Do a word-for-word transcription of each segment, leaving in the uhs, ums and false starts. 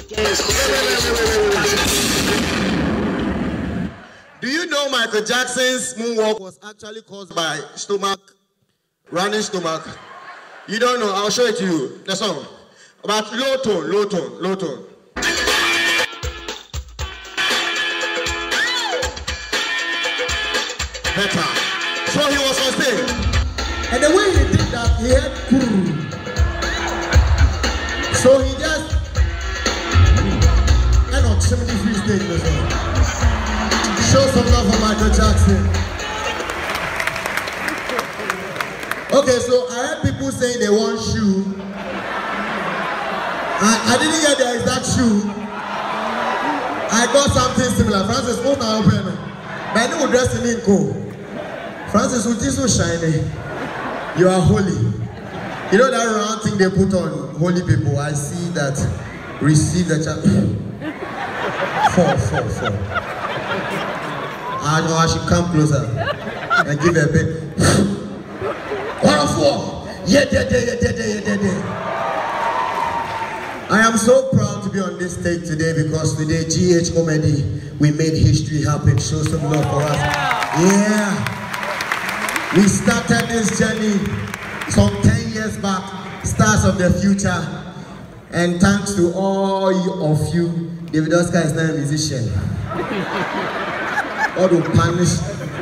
Do you know Michael Jackson's moonwalk was actually caused by stomach, running stomach? You don't know, I'll show it to you. The song. But low tone, low tone, low tone. Better. So he was on stage. And the way he did that, he had cool. So he just and on seventy-three stage as well. Show some love for Michael Jackson. Okay, so I heard people saying they want shoe. I, I didn't get the exact shoe. I got something similar. Francis, what's my open? But I know dressing in cool. Francis, which is so shiny. You are holy. You know that round thing they put on holy people? I see that. Receive the child. Four, four, four. I know I should come closer and give a bit. One four. Yeah, yeah, yeah, yeah, yeah, yeah, yeah. I am so proud to be on this stage today because today G H Comedy, we made history happen. Show some love for us. Yeah. We started this journey some ten years back, stars of the future. And thanks to all of you, David Oscar is now a musician. All the punish.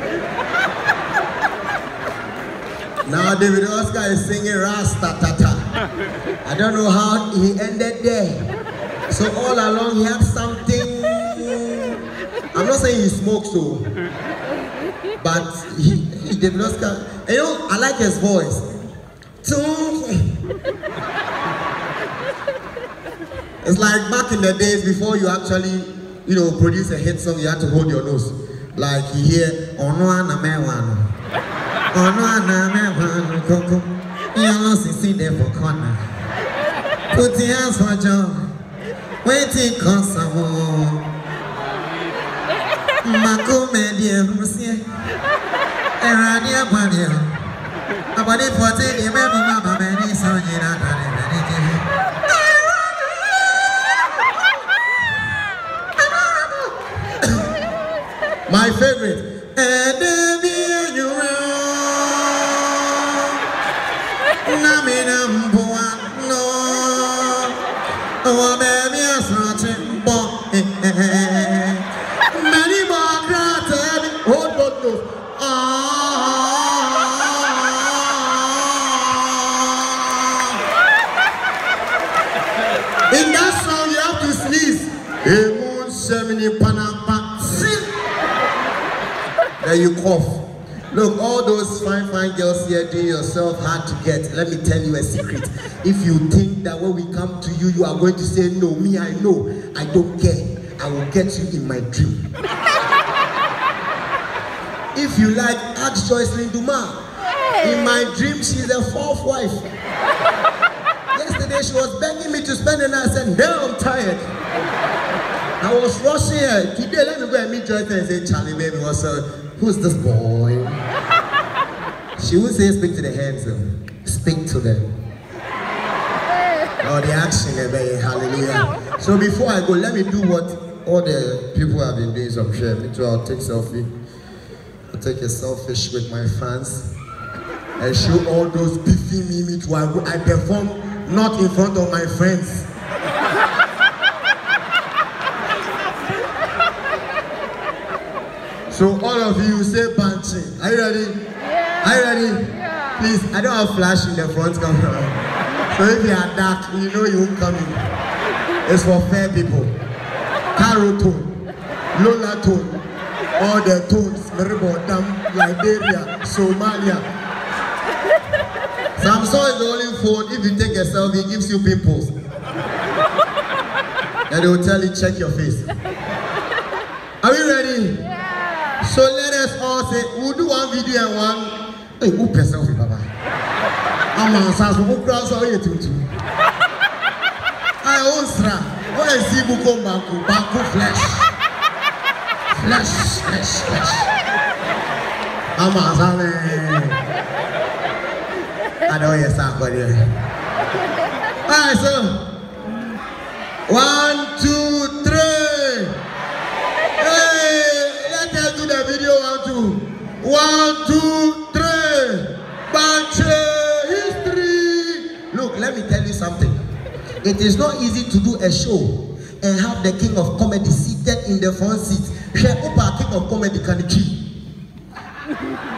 Now David Oscar is singing Rasta Tata. I don't know how he ended there. So all along he had something. I'm not saying he smokes so, but he, he David Oscar. You know, I like his voice. It's like back in the days before you actually, you know, produce a hit song, you had to hold your nose. Like you hear, Ono ana mewano, Ono ana mewano, Coco, you lost in see there for corner. Put your hands for job, waiting for someone. Mako media, Musia, Eradia Padia, about it for ten, you remember Mama Benny, so you know. My favorite. And you no. Oh, baby, I'm searching for many more granted. Hold both those. In that song, you have to sneeze. Then you cough. Look, all those fine, fine girls here doing yourself hard to get. Let me tell you a secret. If you think that when we come to you, you are going to say, no, me, I know. I don't care. I will get you in my dream. If you like, ask Joycelyn Duma. In my dream, she's a fourth wife. Yesterday, she was begging me to spend the night. I said, no, I'm tired. I was rushing her. Today, let me go and meet Joycelyn and say, Charlie, baby, what's up? Who's this boy? She would say, speak to the handsome. Speak to them. Oh, the action, baby. Hallelujah. So before I go, let me do what all the people have been doing some share. Me too, I'll take selfie. I'll take a selfie with my fans. And show all those beefy me, me too. I, I perform not in front of my friends. So all of you say punching. Are you ready? Yeah. Are you ready? Yeah. Please, I don't have flash in the front camera. So if you are dark, you know you won't come in. It's for fair people. Caro tone, Lola tone, all the tones, Meribodam, Liberia, Somalia. Samsung is the only phone, if you take a selfie, it gives you pimples. And they will tell you, check your face. Are we ready? Yeah. So let us all say, we'll do one video and one. Hey, who press selfie, Baba? I'm on Sanso, who crowds are you to? I osra. What is Zibu come back? Baku flesh. Flesh, flesh, flesh. I'm on Sanso. I know you're somebody. Alright, so one, two. One, two, three. Banche history. Look, let me tell you something. It is not easy to do a show and have the king of comedy seated in the front seat. Share up our king of comedy can keep.